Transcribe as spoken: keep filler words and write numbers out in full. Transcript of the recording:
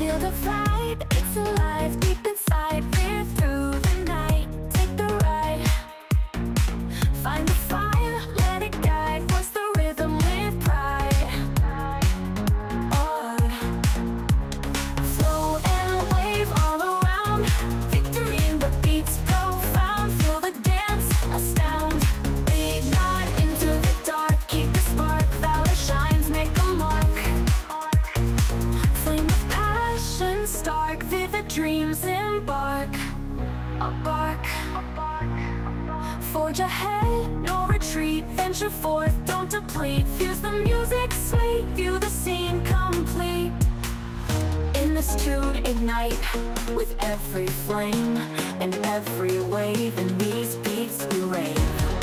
Feel the vibe, it's alive deep inside. We're through the night, take the ride. Find the fire, let it guide. What's the rhythm with pride? Oh, flow and wave all around. Victory in the beats profound. Feel the dance, astound. Ignite into the dark, keep the spark. Valor shines, make a mark. Flame of passion, stark, vivid dreams embark. A bark, forge ahead, no retreat. Venture forth, don't deplete. Fuse the music sweet, view the scene complete. In this tune ignite, with every flame and every wave. In these beats we rave.